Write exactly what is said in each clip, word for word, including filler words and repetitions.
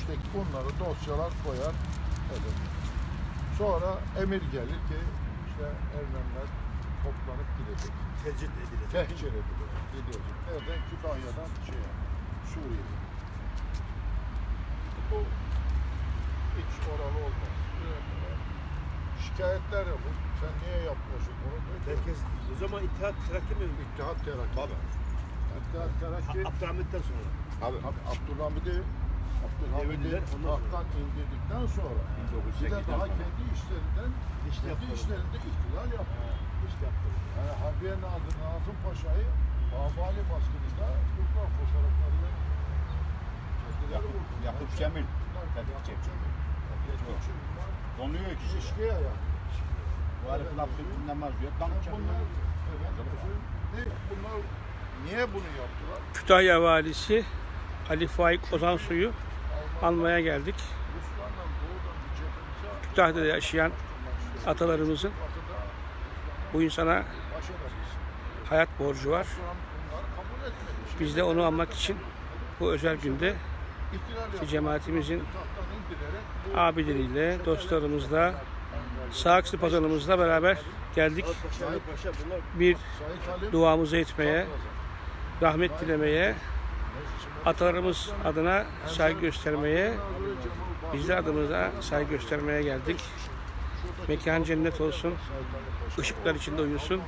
İşte bunları dosyalar koyar. Evet. Sonra emir gelir ki işte Ermeniler toplanıp gidecek. Tecrit edilecek. Tehcir edilecek. Gidecek. Nereden? Kütahya'dan şeye, Suriye'ye. Bu hiç oralı olmaz. Şikayetler yapın. Sen niye yapmıyorsun bunu? Herkes, o zaman İttihat Terakki mi? İttihat Terakki. Tabii. İttihat Terakki. Abdülhamit'ten sonra. Abi, abi Abdülhamid'i Abdülhamid'i tahttan indirdikten sonra bir de daha kendi işlerinden kendi işlerinde iktidar yaptı. İşte yaptı. Yani Harbiye Nazır Nazım Paşa'yı Babali baskınında Türkler fotoğraflarıyla kendileri vurdu. Yakup Cemil. Yakup Cemil. Donuyor ki. Şişkiye yani. Bu herif laf dinlemez diyor. Bunlar, evet, bunlar niye bunu yaptılar? Kütahya Valisi Ali Faik Ozansoy'u almaya geldik. Kütahya'da yaşayan atalarımızın bu insana hayat borcu var. Biz de onu almak için bu özel günde cemaatimizin abileriyle, dostlarımızla, Sağakslı Pazarımızla beraber geldik. Bir duamızı etmeye, rahmet dilemeye, atalarımız adına saygı göstermeye, bizler adımıza saygı göstermeye geldik. Mekan cennet olsun, ışıklar içinde uyusun.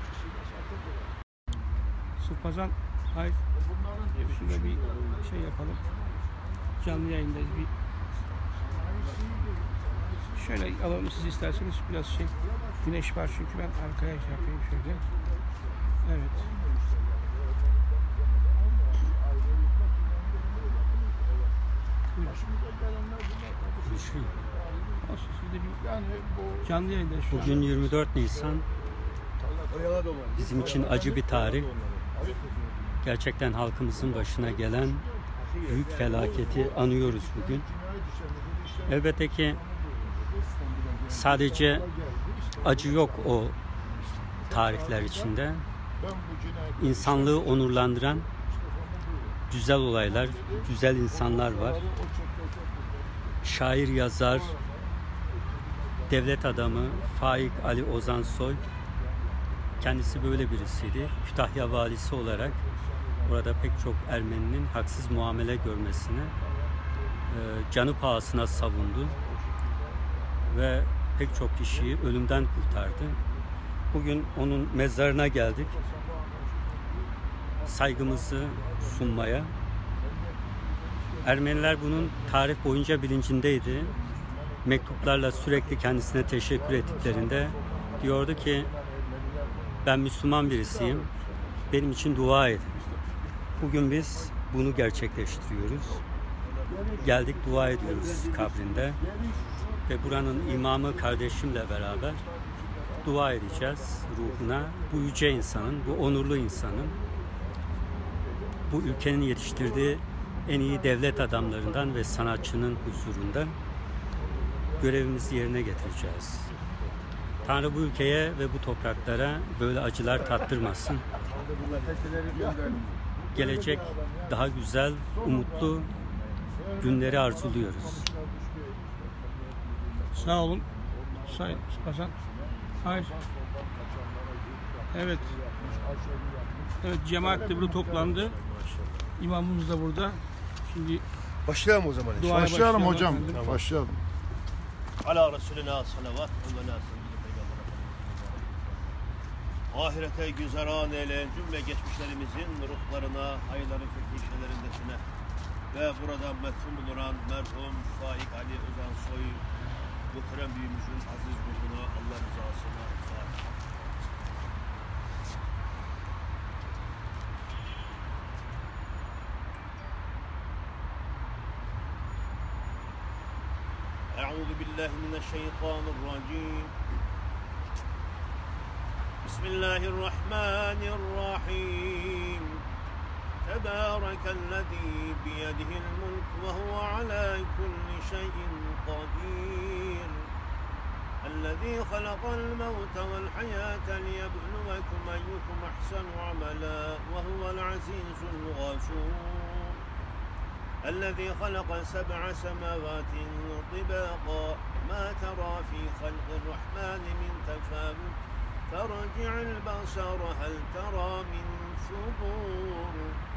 Sırpazan, hayır, şurada bir şey yapalım. Canlı yayındayız. Bir şöyle alalım siz isterseniz, biraz şey, güneş var çünkü ben arkaya şey yapayım şöyle. Evet. Canlı yayındayız. Bugün yirmi dört Nisan. Bizim için acı bir tarih. Gerçekten halkımızın başına gelen büyük felaketi anıyoruz bugün. Elbette ki sadece acı yok o tarihler içinde. İnsanlığı onurlandıran güzel olaylar, güzel insanlar var. Şair, yazar, devlet adamı Faik Ali Ozansoy, kendisi böyle birisiydi. Kütahya valisi olarak orada pek çok Ermeninin haksız muamele görmesini e, canı pahasına savundu ve pek çok kişiyi ölümden kurtardı. Bugün onun mezarına geldik. Saygımızı sunmaya. Ermeniler bunun tarih boyunca bilincindeydi. Mektuplarla sürekli kendisine teşekkür ettiklerinde diyordu ki ben Müslüman birisiyim. Benim için dua edin. Bugün biz bunu gerçekleştiriyoruz. Geldik, dua ediyoruz kabrinde. Ve buranın imamı kardeşimle beraber dua edeceğiz ruhuna. Bu yüce insanın, bu onurlu insanın, bu ülkenin yetiştirdiği en iyi devlet adamlarından ve sanatçının huzurunda görevimizi yerine getireceğiz. Tanrı bu ülkeye ve bu topraklara böyle acılar tattırmasın. Gelecek daha güzel, umutlu günleri arzuluyoruz. Sağ olun. Sayın Sırpazan. Hayır. Evet. Evet, cemaat de burada toplandı. İmamımız da burada. Şimdi başlayalım o zaman. Başlayalım, başlayalım hocam. Efendim. Başlayalım. Ala Resulina salavat ve ahirete güzeran eyleyen cümle geçmişlerimizin ruhlarına, hayırların fetişelerindesine ve burada metfun bulunan merhum Faik Ali Ozansoy muhterem büyüğümüzün aziz ruhuna, Allah rızasına Fatiha. Euzu billahi mineşşeytanirracim. Bismillahirrahmanirrahim. Tebârekellezî biyedihil mulk ve huve alâ kulli şeyin kadîr. Ellezî halakal mevte vel hayâte liyebluvekum eyyukum ahsenu amelâ ve huvel azîzul gafûr. الذي خلق سبع سماوات طباقا ما ترى في خلق الرحمن من تفاوت فارجع البصر هل ترى من فطور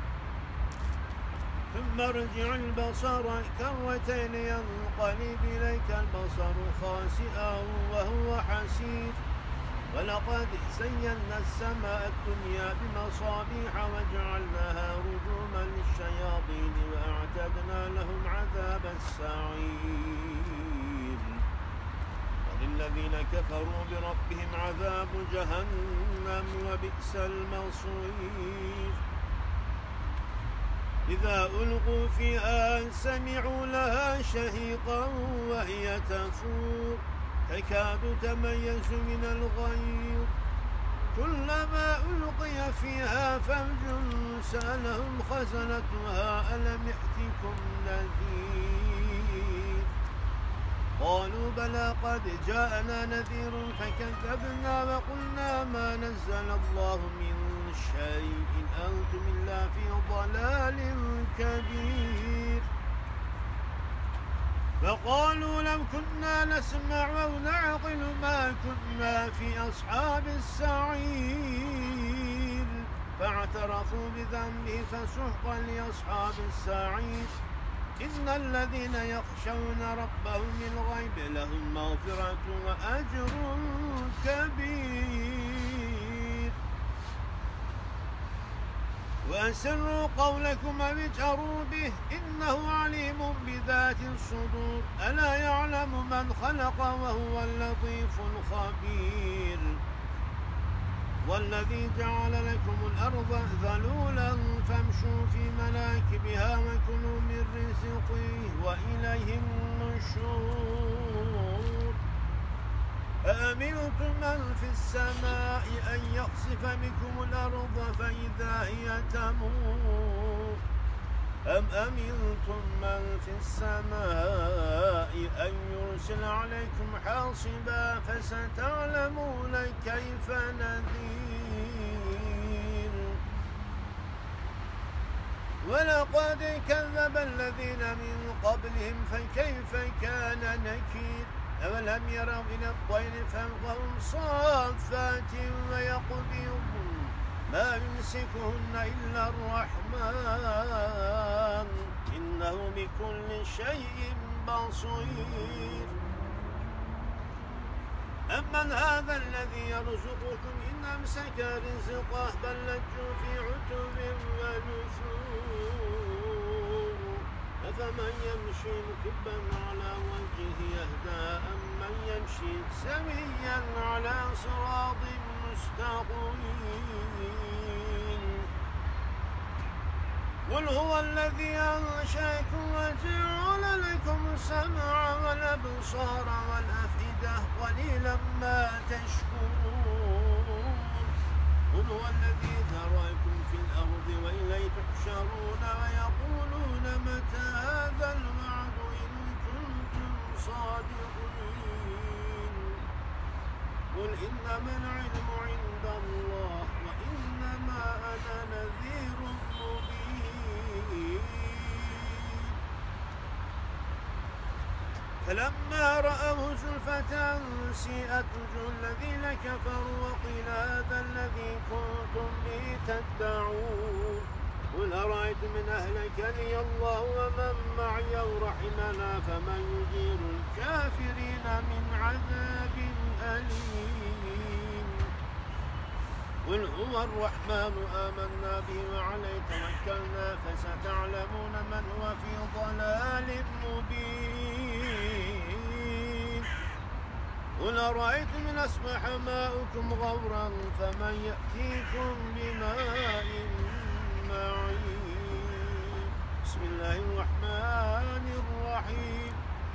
ثم ارجع البصر كرتين ينقلب إليك البصر خاسئا وهو حسير ولقد زينا السماء الدنيا بمصابيح وجعلناها رجوما للشياطين وأعتدنا لهم عذاب السعير وللذين كفروا بربهم عذاب جهنم وبئس المصير إذا ألقوا فيها سمعوا لها شهيقا وهي تفور تكاد تميز من الغيظ كلما ألقي فيها فوج سألهم خزنتها ألم يأتكم نذير قالوا بلى قد جاءنا نذير فكذبنا وقلنا ما نزل الله من شيء إن أنتم إلا في ضلال كبير فقالوا لو كنا نسمع أو نعقل ما كنا في أصحاب السعير فاعترفوا بذنبه فسحقا لأصحاب السعير إن الذين يخشون ربهم بالغيب لهم مغفرة وأجر كبير وأسروا قولكم أو اجهروا به إنه عليم بذات الصدور ألا يعلم من خلق وهو اللطيف الخبير والذي جعل لكم الأرض ذلولا فامشوا في مناكبها وكلوا من رزقه وإليه النشور أأمنتم من في السماء أن يخسف بكم الأرض فإذا هي تمور أم أمنتم من في السماء أن يرسل عليكم حاصبا فستعلمون كيف نذير ولقد كذب الذين من قبلهم فكيف كان نكير أولم يروا إلى الطير فوقهم صافات ويقبضن ما يمسكهن إلا الرحمن إنه بكل شيء بصير أمن هذا الذي يرزقكم إن أمسك رزقه بل لجوا في عتب ونفور أفمن يمشي مكبا على وجهه يهدى أم من يمشي سويا على صراط مستقيم قل هو الذي أنشأكم وجعل لكم السمع والأبصار والأفئدة قليلا ما تشكرون قل هو الذي ذرأكم في الأرض وإليه تحشرون ويقولون متى هذا الوعد إن كنتم صادقين قل إنما العلم عند الله وإنما أنا نذير مبين فلما رأوه زلفة سيئت وجوه الذين كفروا وقيل هذا الذي كنتم به تدعون قل أرأيتم من أهلكني الله ومن معي أو رحمنا فمن يجير الكافرين من عذاب أليم قل هو الرحمن آمنا به وعليه توكلنا فستعلمون من هو في ضلال مبين قل أرأيتم إن أصبح ماؤكم غورا فمن يأتيكم بماء معين بسم الله الرحمن الرحيم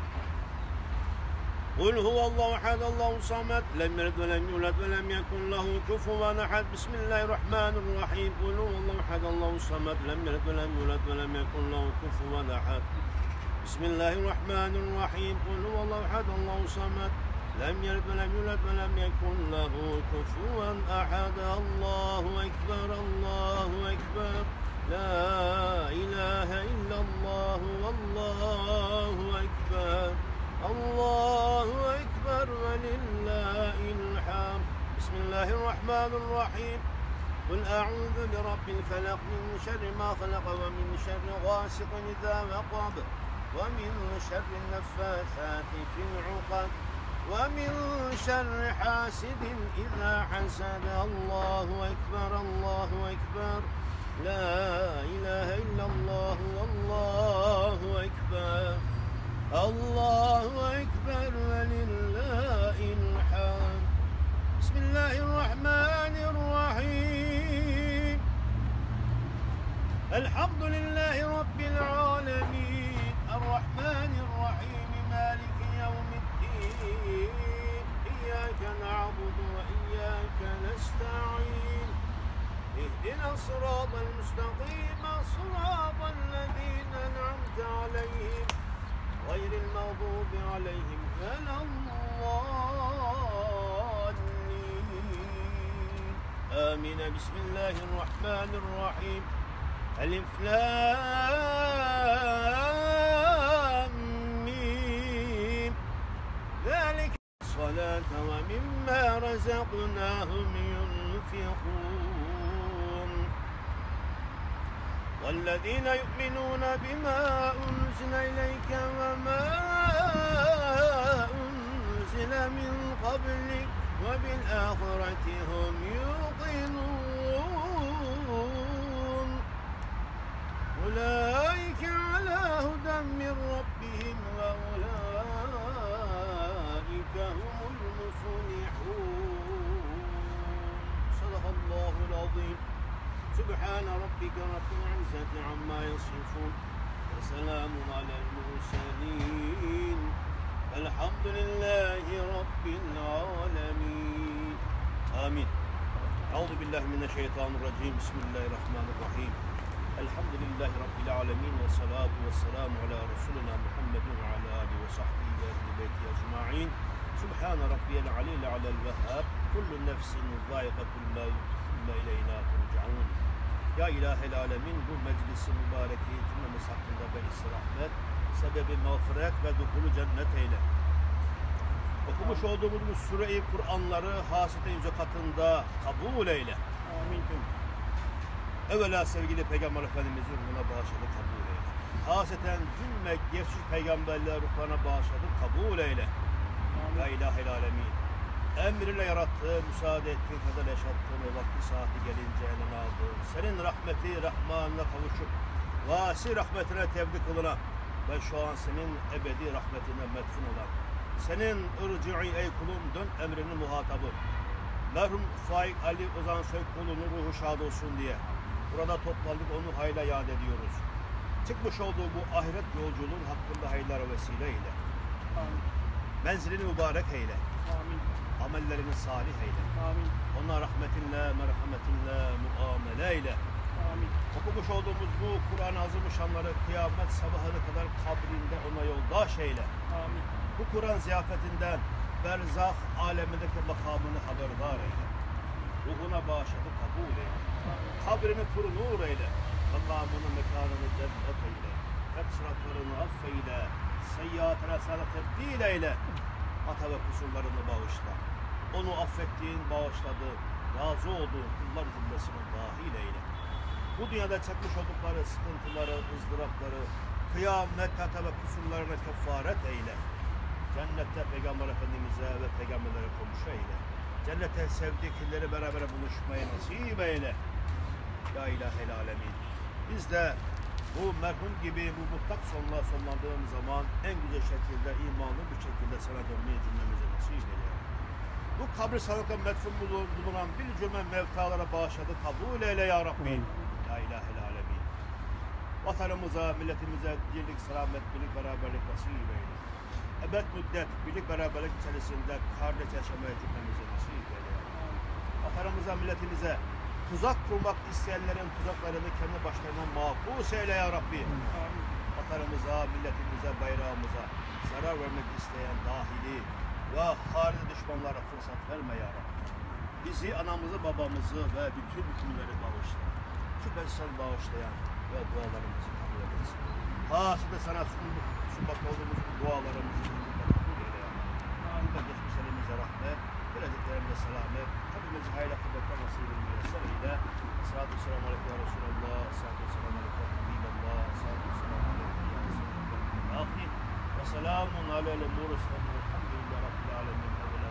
قل هو الله أحد الله الصمد لم يلد ولم يولد ولم يكن له كفوا أحد بسم الله الرحمن الرحيم قل هو الله أحد الله الصمد لم يلد ولم يولد ولم يكن له كفوا أحد بسم الله الرحمن الرحيم قل هو الله أحد الله الصمد لم يلد ولم يولد ولم يكن له كفوا أحد الله أكبر الله أكبر لا إله إلا الله والله أكبر الله أكبر ولله الحمد بسم الله الرحمن الرحيم قل أعوذ برب الفلق من شر ما خلق ومن شر غاسق إذا وقب ومن شر النفاثات في العقد ومن شر حاسد إذا حسد الله أكبر الله أكبر لا إله إلا الله والله أكبر الله أكبر ولله الحمد بسم الله الرحمن الرحيم الحمد لله رب العالمين الرحمن الرحيم مالك يوم الدين إياك نعبد وإياك نستعين اهدنا الصراط المستقيم صراط الذين أنعمت عليهم غير المغضوب عليهم ولا الضالين آمين بسم الله الرحمن الرحيم ألف لام ميم ذلك الصلاة ومما رزقناهم ينفقون والذين يؤمنون بما أنزل إليك وما أنزل من قبلك وبالآخرة هم يوقنون أولئك على هدى من ربهم وأولئك هم المفلحون صدق الله العظيم سبحان ربك رب العزة عما يصفون وسلام على المرسلين الحمد لله رب العالمين آمين أعوذ بالله من الشيطان الرجيم بسم الله الرحمن الرحيم الحمد لله رب العالمين والصلاة والسلام على رسولنا محمد وعلى آله وصحبه وأهل بيته أجمعين سبحان ربي العلي الأعلى الوهاب كل نفس ذائقة الموت ثم إلينا ترجعون Ya İlahel Alemin bu meclisi mübareki cümlemiz hakkında ve rahmet, sebebi mağfiret ve duhulu cennet eyle. Okumuş olduğumuz bu sure-i Kur'anları hasite yüce katında kabul eyle. Amin. Evvela sevgili Peygamber Efendimiz'i ruhuna bağışladık, kabul eyle. Haseten cümle geçmiş peygamberler ruhlarına bağışladık, kabul eyle. Amin. Ya İlahel Alemin. Emriyle yarattı, müsaade ettiğin kadar yaşattın, o vakti saati gelince eline aldı. Senin rahmeti, rahmanına kavuşup, vasi rahmetine tevdi kılınan ve şu an senin ebedi rahmetine metfun olan, senin ırci'i ey kulum, dön emrinin muhatabı. Merhum Faik Ali Ozan Soykulunun ruhu şad olsun diye burada toplandık, onu hayla yad ediyoruz. Çıkmış olduğu bu ahiret yolculuğun hakkında hayırlara vesile eyle. Amin. Menzilini mübarek eyle. Amin. Amellerini salih eyle. Amin. Ona rahmetinle, merhametinle muamele eyle. Amin. Okumuş olduğumuz bu Kur'an-ı Azimüşşanları kıyamet sabahına kadar kabrinde ona yoldaş eyle. Amin. Bu Kur'an ziyafetinden berzah alemindeki makamını haberdar eyle. Ruhuna bağışladı, kabul eyle. Amin. Kabrini pür nur eyle. Makamını, mekanını cennet eyle. Teksratlarını affeyle. Seyyiatine sana tebdil eyle. Hata ve kusurlarını bağışla. Onu affettiğin, bağışladığın, razı olduğun kullar cümlesine dahil eyle. Bu dünyada çekmiş oldukları sıkıntıları, ızdırapları, kıyamet hata ve kusurlarına kefaret eyle. Cennette Peygamber Efendimiz'e ve peygamberlere komşu eyle. Cennete sevdikleri beraber buluşmayı nasip eyle. Ya İlahel Alemin. Biz de bu merhum gibi bu mutlak sonuna sonlandığımız zaman en güzel şekilde, imanlı bir şekilde sana dönmeyi cümlemize nasip eyle. Bu kabri sanatla metfun bulunan bir cümle mevtalara bağışladı, kabul eyle ya Rabbi. Ya İlahel Alemin. Vatanımıza, milletimize dirlik, selamet, birlik, beraberlik nasip eyle. Ebed müddet birlik, beraberlik içerisinde kardeş yaşamaya cümlemize nasip eyle. Vatanımıza, milletimize tuzak kurmak isteyenlerin tuzaklarını kendi başlarına mahpus eyle ya Rabbi. Vatanımıza, milletimize, bayrağımıza zarar vermek isteyen dahili ve harici düşmanlara fırsat verme ya Rabbi. Bizi, anamızı, babamızı ve bütün hükümleri bağışla. şüphesiz bağışlayan ve dualarımızı kabul eylesin. Hasıda sana sunmakta olduğumuz bu dualarımızı kabul eyle. Anda geçmişlerimize rahmet, geleceklerimize selamet, hepimizi hayırlı kıbretler nasip edilmeye sebebiyle Esselatu Selamu Aleykum ya Resulallah, Esselatu Selamu Aleykum ya Habiballah, Esselatu Selamu Aleykum ya Resulallah, ve selamun aleyhi mursalin velhamdülillahi Rabbil alemin.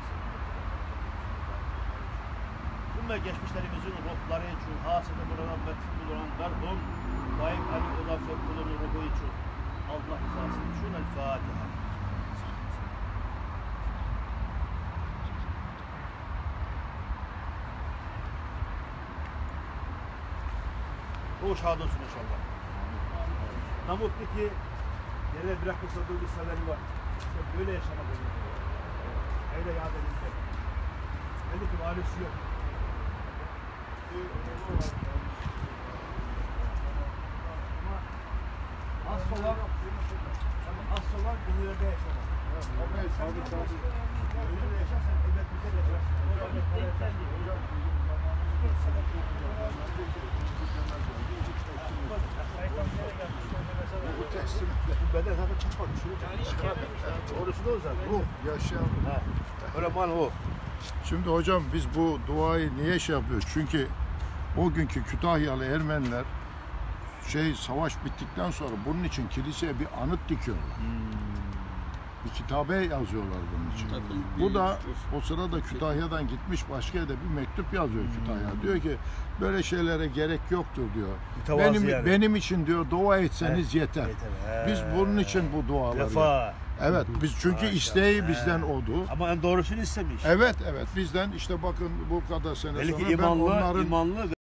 Ve geçmişlerimizin ruhları için, hasıda buradan metfun bulunan merhum Faik Ali Ozan Fekkul'un ruhu için, Allah rızası için El Fatiha. Ruh şad olsun inşallah. Namutlu ki yere bırakırsa bir listeleri var. İşte böyle yaşamak önemli. Öyle yad edildi. Belli ki valisi yok. Asıl olan, asıl olan ünlülerde yaşamak. Sabit sabit. Ünlülerde yaşarsan elbet güzel yaşarsın. Bu teslim. Bu beden zaten çıkmadı. Şunu çıkar. Orası da o zaten. Ruh yaşayan. Öyle mal o. Şimdi hocam biz bu duayı niye şey yapıyoruz? Çünkü o günkü Kütahyalı Ermeniler şey savaş bittikten sonra bunun için kiliseye bir anıt dikiyorlar. Hmm. Bir kitabe yazıyorlar bunun için. Hmm. Bu da o sırada Kütahya'dan gitmiş başka yerde bir mektup yazıyor Kütahya. Hmm. Diyor ki böyle şeylere gerek yoktur diyor. Mütevazı Benim yani. benim için diyor dua etseniz He. yeter. yeter. Biz bunun için bu duaları. Vefa. Evet biz çünkü Maşallah. isteği bizden He. oldu. Ama en doğrusunu istemiş. Evet evet bizden işte bakın bu kadar sene Belki sonra ben imanlı, onların imanlı